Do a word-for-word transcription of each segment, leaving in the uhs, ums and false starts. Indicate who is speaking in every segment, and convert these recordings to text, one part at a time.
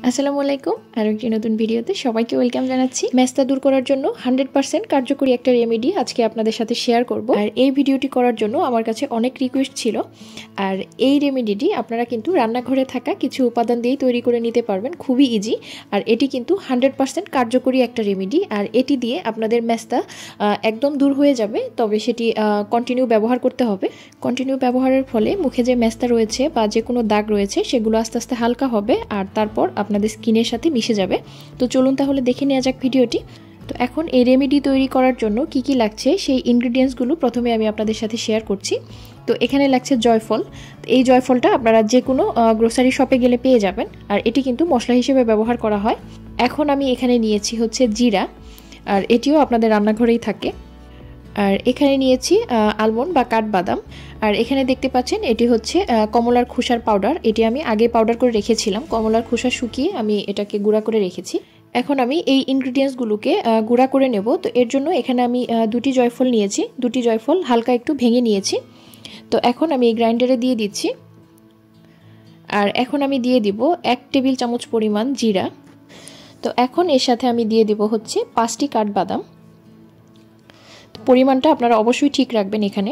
Speaker 1: আসসালামু আলাইকুম আর একটি নতুন ভিডিওতে সবাইকে ওয়েলকাম জানাচ্ছি। মেস্তা দূর করার জন্য হান্ড্রেড পার্সেন্ট কার্যকরী একটা রেমেডি আজকে আপনাদের সাথে শেয়ার করব। আর এই ভিডিওটি করার জন্য আমার কাছে অনেক রিকোয়েস্ট ছিল। আর এই রেমেডিটি আপনারা কিন্তু রান্নাঘরে থাকা কিছু উপাদান দিয়েই তৈরি করে নিতে পারবেন, খুবই ইজি। আর এটি কিন্তু হান্ড্রেড পার্সেন্ট কার্যকরী একটা রেমেডি। আর এটি দিয়ে আপনাদের মেস্তা একদম দূর হয়ে যাবে, তবে সেটি কন্টিনিউ ব্যবহার করতে হবে। কন্টিনিউ ব্যবহারের ফলে মুখে যে মেস্তা রয়েছে বা যে কোনো দাগ রয়েছে সেগুলো আস্তে আস্তে হালকা হবে, আর তারপর আপনাদের স্কিনের সাথে মিশে যাবে। তো চলুন তাহলে দেখে নেওয়া যাক ভিডিওটি। তো এখন এই রেমেডি তৈরি করার জন্য কি কি লাগছে সেই ইনগ্রিডিয়েন্টসগুলো প্রথমে আমি আপনাদের সাথে শেয়ার করছি। তো এখানে লাগছে জয়ফল। এই জয়ফলটা আপনারা যে কোনো গ্রোসারি শপে গেলে পেয়ে যাবেন, আর এটি কিন্তু মশলা হিসেবে ব্যবহার করা হয়। এখন আমি এখানে নিয়েছি হচ্ছে জিরা, আর এটিও আপনাদের রান্নাঘরেই থাকে। আর এখানে নিয়েছি আলমন্ড বা কাঠবাদাম। আর এখানে দেখতে পাচ্ছেন এটি হচ্ছে কমলার খোসার পাউডার। এটি আমি আগে পাউডার করে রেখেছিলাম, কমলার খোসা শুকিয়ে আমি এটাকে গুঁড়া করে রেখেছি। এখন আমি এই ইনগ্রিডিয়েন্টসগুলোকে গুঁড়া করে নেব। তো এর জন্য এখানে আমি দুটি জয়ফল নিয়েছি, দুটি জয়ফল হালকা একটু ভেঙে নিয়েছি। তো এখন আমি এই গ্রাইন্ডারে দিয়ে দিচ্ছি। আর এখন আমি দিয়ে দিব এক টেবিল চামচ পরিমাণ জিরা। তো এখন এর সাথে আমি দিয়ে দিব হচ্ছে পাঁচটি কাঠবাদাম। পরিমাণটা আপনারা অবশ্যই ঠিক রাখবেন এখানে।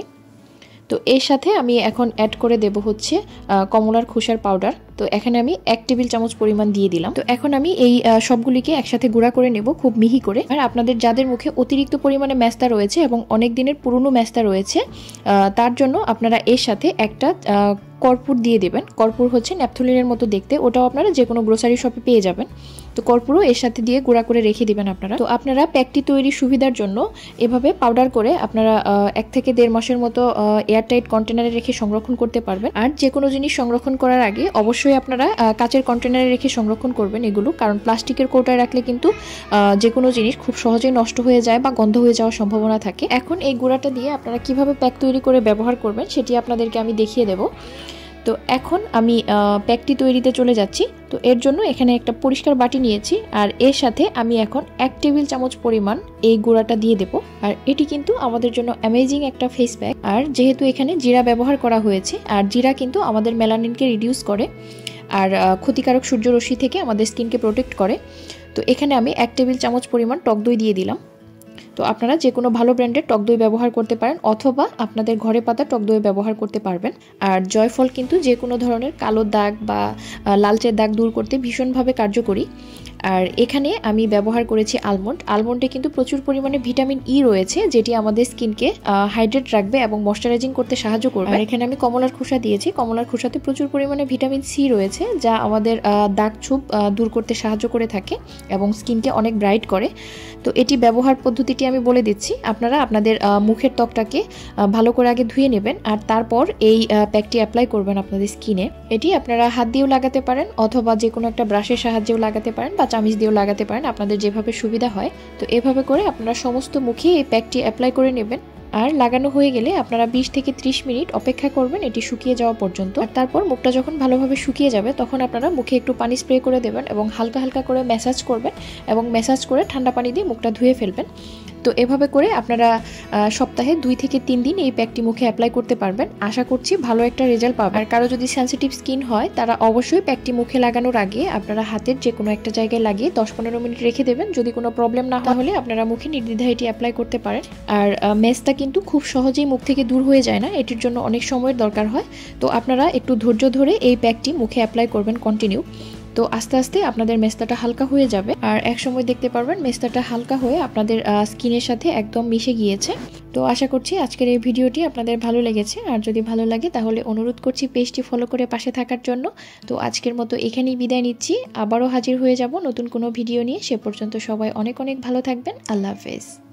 Speaker 1: তো এর সাথে আমি এখন অ্যাড করে দেব হচ্ছে কমলার খোসার পাউডার। তো এখানে আমি এক টেবিল চামচ পরিমাণ দিয়ে দিলাম। তো এখন আমি এই সবগুলিকে একসাথে গুঁড়া করে নেব খুব মিহি করে। আর আপনাদের যাদের মুখে অতিরিক্ত পরিমাণে মেস্তা রয়েছে এবং অনেক দিনের পুরনো মেস্তা রয়েছে, তার জন্য আপনারা এর সাথে একটা কর্পূর দিয়ে দেবেন। কর্পূর হচ্ছে ন্যাপথলিনের মতো দেখতে, ওটাও আপনারা যে কোনো গ্রোসারি শপে পেয়ে যাবেন। তো কর্পূরও এর সাথে দিয়ে গুঁড়া করে রেখে দিবেন আপনারা। তো আপনারা প্যাকটি তৈরির সুবিধার জন্য এভাবে পাউডার করে আপনারা এক থেকে দেড় মাসের মতো এয়ারটাইট কন্টেনারে রেখে সংরক্ষণ করতে পারবেন। আর যে কোনো জিনিস সংরক্ষণ করার আগে অবশ্যই আপনারা কাচের কন্টেনারে রেখে সংরক্ষণ করবেন এগুলো, কারণ প্লাস্টিকের কৌটায় রাখলে কিন্তু যে কোনো জিনিস খুব সহজেই নষ্ট হয়ে যায় বা গন্ধ হয়ে যাওয়ার সম্ভাবনা থাকে। এখন এই গুঁড়াটা দিয়ে আপনারা কিভাবে প্যাক তৈরি করে ব্যবহার করবেন সেটি আপনাদেরকে আমি দেখিয়ে দেব। তো এখন আমি প্যাকটি তৈরিতে চলে যাচ্ছি। তো এর জন্য এখানে একটা পরিষ্কার বাটি নিয়েছি, আর এর সাথে আমি এখন এক টেবিল চামচ পরিমাণ এই গুঁড়াটা দিয়ে দেব। আর এটি কিন্তু আমাদের জন্য অ্যামেজিং একটা ফেস প্যাক। আর যেহেতু এখানে জিরা ব্যবহার করা হয়েছে, আর জিরা কিন্তু আমাদের মেলানিনকে রিডিউস করে আর ক্ষতিকারক সূর্যরশ্মি থেকে আমাদের স্কিনকে প্রোটেক্ট করে। তো এখানে আমি এক টেবিল চামচ পরিমাণ টক দই দিয়ে দিলাম। তো আপনারা যে কোনো ভালো ব্র্যান্ডের টক দই ব্যবহার করতে পারেন, অথবা আপনাদের ঘরে পাতা টক দই ব্যবহার করতে পারবেন। আর জয়ফল কিন্তু যে কোনো ধরনের কালো দাগ বা লালচের দাগ দূর করতে ভীষণভাবে কার্যকরী। আর এখানে আমি ব্যবহার করেছি আলমন্ড। আলমন্ডে কিন্তু প্রচুর পরিমাণে ভিটামিন ই রয়েছে, যেটি আমাদের স্কিনকে হাইড্রেট রাখবে এবং ময়শ্চারাইজিং করতে সাহায্য করবে। আর এখানে আমি কমলার খোসা দিয়েছি। কমলার খোসাতে প্রচুর পরিমাণে ভিটামিন সি রয়েছে, যা আমাদের দাগ ছোপ দূর করতে সাহায্য করে থাকে এবং স্কিনকে অনেক ব্রাইট করে। তো এটি ব্যবহার পদ্ধতিটি আমি বলে দিচ্ছি। আপনারা আপনাদের মুখের ত্বকটাকে ভালো করে আগে ধুয়ে নেবেন, আর তারপর এই প্যাকটি অ্যাপ্লাই করবেন আপনাদের স্কিনে। এটি আপনারা হাত দিয়েও লাগাতে পারেন, অথবা যে কোনো একটা ব্রাশের সাহায্যেও লাগাতে পারেন, বা চামিচ দিয়েও লাগাতে পারেন, আপনাদের যেভাবে সুবিধা হয়। তো এভাবে করে আপনারা সমস্ত মুখে এই প্যাকটি অ্যাপ্লাই করে নেবেন। আর লাগানো হয়ে গেলে আপনারা বিশ থেকে ত্রিশ মিনিট অপেক্ষা করবেন এটি শুকিয়ে যাওয়া পর্যন্ত। আর তারপর মুখটা যখন ভালোভাবে শুকিয়ে যাবে তখন আপনারা মুখে একটু পানি স্প্রে করে দেবেন এবং হালকা হালকা করে ম্যাসাজ করবেন, এবং ম্যাসাজ করে ঠান্ডা পানি দিয়ে মুখটা ধুয়ে ফেলবেন। তো এভাবে করে আপনারা সপ্তাহে দুই থেকে তিন দিন এই প্যাকটি মুখে অ্যাপ্লাই করতে পারবেন। আশা করছি ভালো একটা রেজাল্ট পাবেন। আর কারো যদি সেন্সিটিভ স্কিন হয় তারা অবশ্যই প্যাকটি মুখে লাগানোর আগে আপনারা হাতের যে কোনো একটা জায়গায় লাগিয়ে দশ পনেরো মিনিট রেখে দেবেন। যদি কোনো প্রবলেম না হলে আপনারা মুখে নির্দ্বিধায় এটি অ্যাপ্লাই করতে পারেন। আর মেস্তা কিন্তু খুব সহজেই মুখ থেকে দূর হয়ে যায় না, এটির জন্য অনেক সময়ের দরকার হয়। তো আপনারা একটু ধৈর্য ধরে এই প্যাকটি মুখে অ্যাপ্লাই করবেন কন্টিনিউ। তো আস্তে আস্তে আপনাদের মেস্তাটা হালকা হয়ে যাবে, আর এক সময় দেখতে পারবেন মেস্তাটা হালকা হয়ে আপনাদের স্কিনের সাথে একদম মিশে গিয়েছে। তো আশা করছি আজকের এই ভিডিওটি আপনাদের ভালো লেগেছে। আর যদি ভালো লাগে তাহলে অনুরোধ করছি পেজটি ফলো করে পাশে থাকার জন্য। তো আজকের মতো এখানেই বিদায় নিচ্ছি, আবারও হাজির হয়ে যাব নতুন কোনো ভিডিও নিয়ে। সে পর্যন্ত সবাই অনেক অনেক ভালো থাকবেন। আল্লাহ হাফেজ।